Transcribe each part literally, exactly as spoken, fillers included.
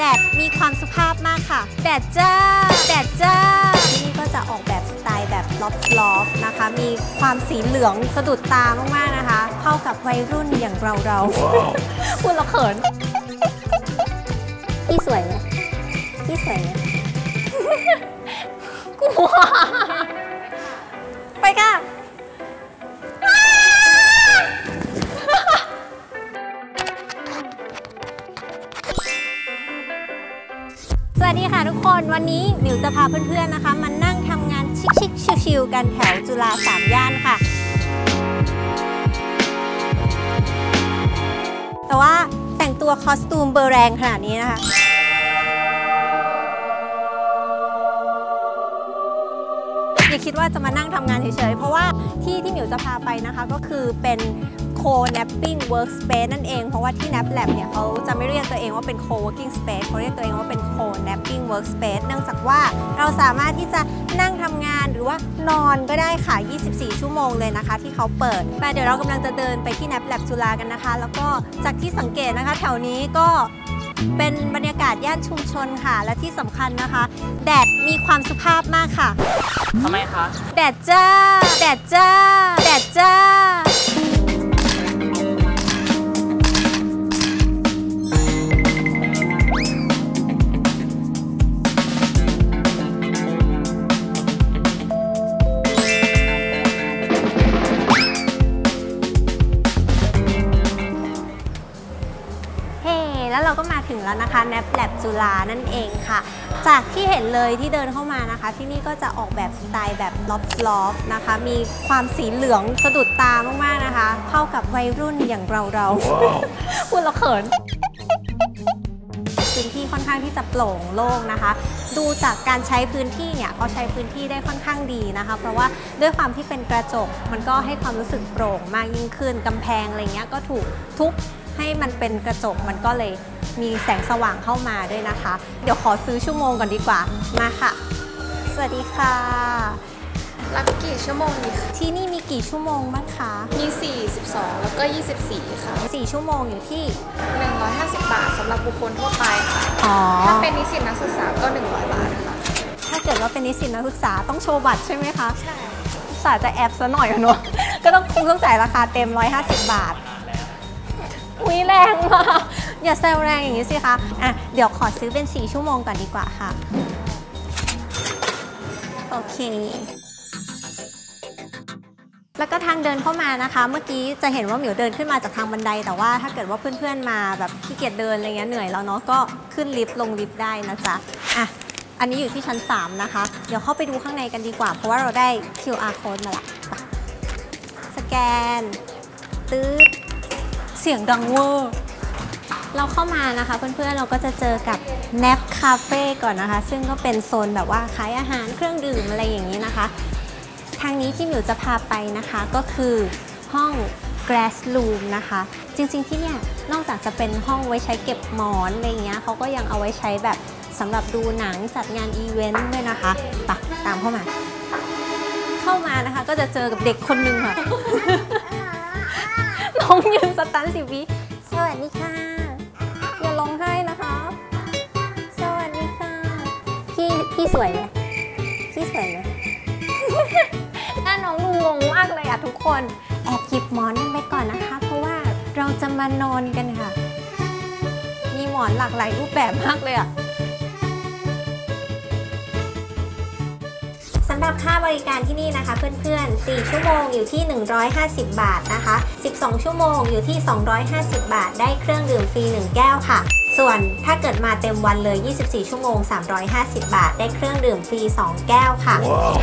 แดดมีความสุภาพมากค่ะแดดจ้าแดดจ้าที่นี่ก็จะออกแบบสไตล์แบบล็อบล็อบนะคะมีความสีเหลืองสะดุดตามากๆนะคะเข้ากับวัยรุ่นอย่างเราเรา พูดแล้วเขินพี่สวยไหมพี่สวยไหม กลัวไปค่ะสวัสดีค่ะทุกคนวันนี้หมิวจะพาเพื่อนๆนะคะมานั่งทำงานชิคๆชิลๆกันแถวจุฬาสามย่านค่ะแต่ว่าแต่งตัวคอสตูมเบอร์แรงขนาดนี้นะคะอย่าคิดว่าจะมานั่งทำงานเฉยๆเพราะว่าที่ที่หมิวจะพาไปนะคะก็คือเป็น Co-napping Workspace นั่นเองเพราะว่าที่ Nap Lab เนี่ยเขาจะไม่เรียกตัวเองว่าเป็น Co-working Space เขาเรียกตัวเองว่าเป็น Co-napping Workspace เนื่องจากว่าเราสามารถที่จะนั่งทำงานหรือว่านอนก็ได้ค่ะยี่สิบสี่ชั่วโมงเลยนะคะที่เขาเปิดแต่เดี๋ยวเรากำลังจะเดินไปที่ Nap Lab จุฬากันนะคะแล้วก็จากที่สังเกตนะคะแถวนี้ก็เป็นบรรยากาศย่านชุมชนค่ะและที่สำคัญนะคะแดดมีความสุภาพมากค่ะทำไมคะแดดจ้าแดดจ้าแดดจ้าแล้วเราก็มาถึงแล้วนะคะ Nap Lab จุฬานั่นเองค่ะจากที่เห็นเลยที่เดินเข้ามานะคะที่นี่ก็จะออกแบบสไตล์แบบล็อบล็อบนะคะมีความสีเหลืองสะดุดตามากๆนะคะเข้ากับวัยรุ่นอย่างเราเรา wow. พูดแล้วเขินพื้นที่ค่อนข้างที่จะโปร่งโล่งนะคะดูจากการใช้พื้นที่เนี่ยเขาใช้พื้นที่ได้ค่อนข้างดีนะคะเพราะว่าด้วยความที่เป็นกระจกมันก็ให้ความรู้สึกโปร่งมากยิ่งขึ้นกำแพงอะไรเงี้ยก็ถูกทุบให้มันเป็นกระจกมันก็เลยมีแสงสว่างเข้ามาด้วยนะคะเดี๋ยวขอซื้อชั่วโมงก่อนดีกว่ามาค่ะสวัสดีค่ะรับกี่ชั่วโมงดีคะที่นี่มีกี่ชั่วโมงบ้างคะมีสี่สิบสองแล้วก็ยี่สิบสี่ค่ะสี่ชั่วโมงอยู่ที่หนึ่งร้อยห้าสิบบาทสำหรับบุคคลทั่วไปค่ะถ้าเป็นนิสิตนักศึกษาก็หนึ่งร้อยบาทค่ะถ้าเกิดว่าเป็นนิสิตนักศึกษาต้องโชว์บัตรใช่ไหมคะใช่สาจะแอบซะหน่อยเนาะก็ต้องคงต้องจ่ายราคาเต็มหนึ่งร้อยห้าสิบบาทอุ้ยแรงมากอย่าแซวแรงอย่างนี้สิคะอ่ะเดี๋ยวขอซื้อเป็นสี่ชั่วโมงก่อนดีกว่าค่ะโอเคแล้วก็ทางเดินเข้ามานะคะเมื่อกี้จะเห็นว่าหมิวเดินขึ้นมาจากทางบันไดแต่ว่าถ้าเกิดว่าเพื่อนๆมาแบบขี้เกียจเดินอะไรเงี้ยเหนื่อยแล้วเนาะก็ขึ้นลิฟต์ลงลิฟต์ได้นะจ๊ะอ่ะอันนี้อยู่ที่ชั้นสามนะคะเดี๋ยวเข้าไปดูข้างในกันดีกว่าเพราะว่าเราได้ คิว อาร์ code มาละสแกนตื๊ดเสียงดังเวอร์เราเข้ามานะคะเพื่อนๆเราก็จะเจอกับ Nap Cafe ก่อนนะคะซึ่งก็เป็นโซนแบบว่าขายอาหารเครื่องดื่มอะไรอย่างนี้นะคะทางนี้ที่หมิวจะพาไปนะคะก็คือห้อง Glass Room นะคะจริงๆที่เนี่ยนอกจากจะเป็นห้องไว้ใช้เก็บหมอนอะไรอย่างเงี้ยเขาก็ยังเอาไว้ใช้แบบสำหรับดูหนังจัดงานอีเวนต์ด้วยนะคะไปตามเข้ามาเข้ามานะคะก็จะเจอกับเด็กคนหนึ่งค่ะ น้องยืนสตันสิบวิสวัสดีค่ะอย่าร้องไห้นะคะสวัสดีค่ะพี่พี่สวยไหมพี่สวยไหม หน้าน้องงงมากเลยอะทุกคนแอบหยิบหมอนไปก่อนนะคะเพราะว่าเราจะมานอนกันค่ะมีหมอนหลากหลายรูปแบบมากเลยอะสำหรับค่าบริการที่นี่นะคะเพื่อนๆสี่ชั่วโมงอยู่ที่หนึ่งร้อยห้าสิบบาทนะคะสิบสองชั่วโมงอยู่ที่สองร้อยห้าสิบบาทได้เครื่องดื่มฟรีหนึ่งแก้วค่ะส่วนถ้าเกิดมาเต็มวันเลยยี่สิบสี่ชั่วโมงสามร้อยห้าสิบบาทได้เครื่องดื่มฟรีสองแก้วค่ะ wow.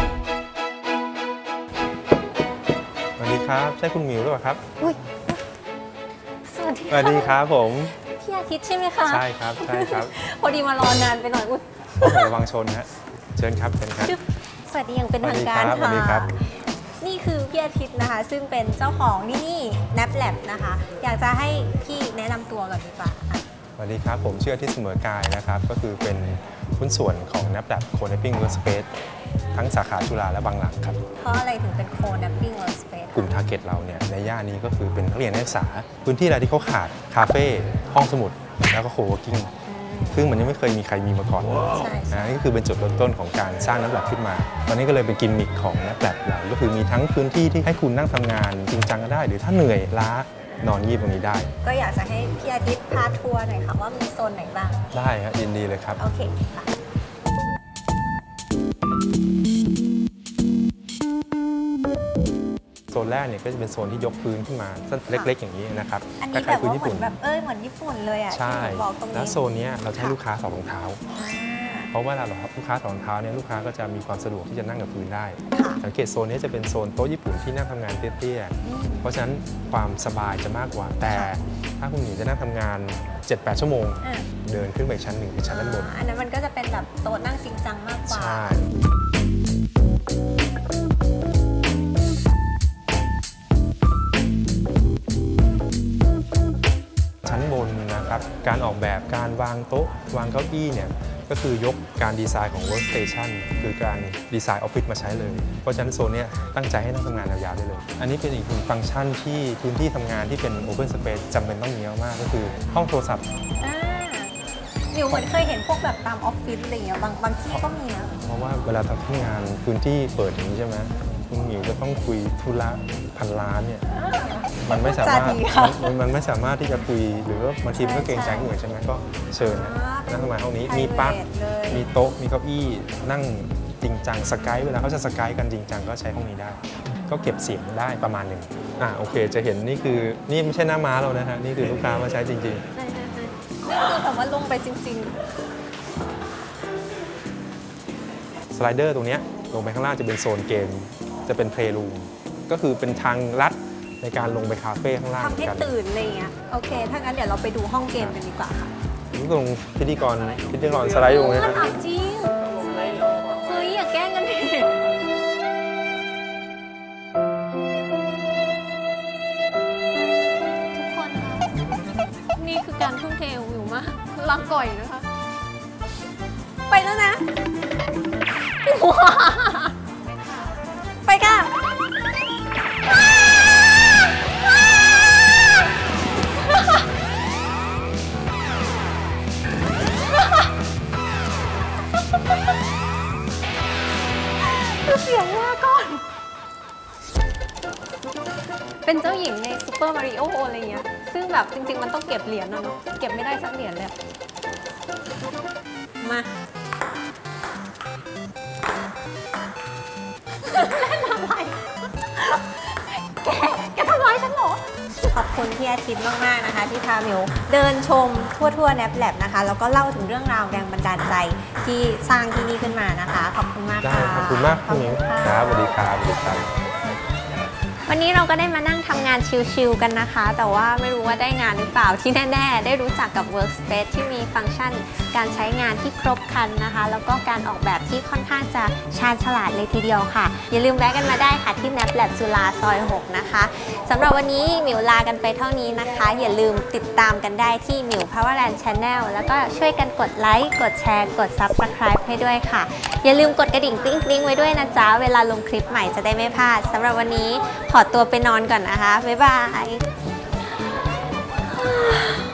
สวัสดีครับใช่คุณหมิวหรือเปล่าครับอุ้ยสวัสดีสวัสดีครับผมพี่อาทิตย์ใช่ไหมคะใช่ครับใช่ครับพอดีมารอนานไปหน่อยอุ้ยระวังชนฮะเชิญครับเชิญครับสวัสดีอย่างเป็นทางการค่ะนี่คือพี่อาทิตย์นะคะซึ่งเป็นเจ้าของที่นี่ Nap Lab นะคะอยากจะให้พี่แนะนำตัวก่อนดีกว่าสวัสดีครับผมชื่ออาทิตย์เสมอกายนะครับก็คือเป็นหุ้นส่วนของ Nap Lab Co-napping Workspace ทั้งสาขาจุฬาและบางหลังครับเพราะอะไรถึงเป็น Co-napping Workspace กลุ่ม Target เราเนี่ยในย่านนี้ก็คือเป็นนักเรียนนักศึกษาพื้นที่อะไรที่เขาขาดคาเฟ่ห้องสมุดแล้วก็ Co-working ซึ่งมันยังไม่เคยมีใครมีมาก่อนนะนี่คือเป็นจุดเริ่มต้นของการสร้างNAP Labขึ้นมาตอนนี้ก็เลยเป็นกิมมิคของNAP Labเราก็คือมีทั้งพื้นที่ที่ให้คุณนั่งทำงานจริงจังก็ได้หรือถ้าเหนื่อยล้านอนยีบตรงนี้ได้ก็อยากจะให้พี่อาทิตย์พาทัวร์หน่อยค่ะว่ามีโซนไหนบ้างได้ครับยินดีเลยครับโอเคค่ะโซนแรกเนี่ยก็จะเป็นโซนที่ยกพื้นขึ้นมาเล็กๆอย่างนี้นะครับอันนี้แบบว่าเหมือนแบบเอ้ยเหมือนญี่ปุ่นเลยอ่ะใช่แล้วโซนนี้เราให้ลูกค้าถอดรองเท้าเพราะว่าเราลูกค้าถอดรองเท้าเนี่ยลูกค้าก็จะมีความสะดวกที่จะนั่งกับพื้นได้สังเกตโซนนี้จะเป็นโซนโต๊ะญี่ปุ่นที่นั่งทำงานเตี้ยๆเพราะฉะนั้นความสบายจะมากกว่าแต่ถ้าคุณหญิงจะนั่งทำงาน เจ็ดแปด ชั่วโมงเดินขึ้นไปชั้นหนึ่งเป็นชั้นด้านบนอันนั้นมันก็จะเป็นแบบโต๊ะนั่งจริงจังมากกว่าชั้นบนนะครับการออกแบบการวางโต๊ะวางเก้าอี้เนี่ยก็คือยกการดีไซน์ของ workstation คือการดีไซน์ออฟฟิศมาใช้เลยเพราะฉะนั้นโซนนี้ตั้งใจให้นั่งทำงานยาวๆได้เลยอันนี้เป็นอีกหนึ่งฟังก์ชันที่พื้นที่ทำงานที่เป็น open space จำเป็นต้องมีมากๆก็คือห้องโทรศัพท์มิวเหมือนเคยเห็นพวกแบบตามออฟฟิศอะไรอย่างเงี้ยบางบางที่ก็มีนะเพราะว่าเวลาทำงานพื้นที่เปิดอย่างนี้ใช่ไหมคุณหมิวจะต้องคุยธุระพันล้านเนี่ยมันไม่สามารถมันไม่สามารถที่จะคุยหรือว่าบางทีมันก็เกรงใจเหนื่อยใช่ไหมก็เชิญนะนั่งทำงานห้องนี้มีปลั๊กมีโต๊ะมีเก้าอี้นั่งจริงจังสกายเวลาเขาจะสกายกันจริงจังก็ใช้ห้องนี้ได้ก็เก็บเสียงได้ประมาณหนึ่งอ่าโอเคจะเห็นนี่คือนี่ไม่ใช่หน้าม้าเรานะฮะนี่คือลูกค้ามาใช้จริงๆนี่คือแบบว่าลงไปจริงๆสไลเดอร์ตรงนี้ลงไปข้างล่างจะเป็นโซนเกมจะเป็นเพลย์รูมก็คือเป็นทางลัดในการลงไปคาเฟ่ข้างล่างทำให้ตื่นอะไรอย่างเงี้ยโอเคถ้างั้นเดี๋ยวเราไปดูห้องเกมกันดีกว่าค่ะตรงพิธีกรพิธีกรสไลด์ลงเลยนะจริงเฮ้ยอย่าแกล้งกันดิทุกคนคะนี่คือการทุ่มเทของมิวมากรักก่อยนะคะไปแล้วนะไปค่ะเสียงว่าก่อนเป็นเจ้าหญิงในซูเปอร์มาริโออะไรเงี้ยซึ่งแบบจริงๆมันต้องเก็บเหรียญนะเนาะเก็บไม่ได้สักเหรียญเลยมาเล่นอะไรแกแกทำร้ายฉันเหรอขอบคุณพี่อาทิตย์มากๆนะคะที่พามิวเดินชมทั่วๆ NAP Lab นะคะแล้วก็เล่าถึงเรื่องราวแรงบันดาลใจที่สร้างที่นี่ขึ้นมานะคะขอบคุณมากค่ะขอบคุณมากพี่มิวครับสวัสดีครับสวัสดีครับวันนี้เราก็ได้มานั่งทำงานชิลๆกันนะคะแต่ว่าไม่รู้ว่าได้งานหรือเปล่าที่แน่ๆได้รู้จักกับ Workspace ที่มีฟังก์ชันการใช้งานที่ครบครันนะคะแล้วก็การออกแบบที่ค่อนข้างจะชาญฉลาดเลยทีเดียวค่ะอย่าลืมแวะกันมาได้ค่ะที่ NAP Lab จุฬาซอยหกนะคะสำหรับวันนี้หมิวลากันไปเท่านี้นะคะอย่าลืมติดตามกันได้ที่หมิว Powerland Channel แล้วก็ช่วยกันกดไลค์กดแชร์กด Subscribe ให้ด้วยค่ะอย่าลืมกดกระดิ่งกริ๊งๆไว้ด้วยนะจ๊ะเวลาลงคลิปใหม่จะได้ไม่พลาดสำหรับวันนี้ขอตัวไปนอนก่อนนะคะบ๊ายบาย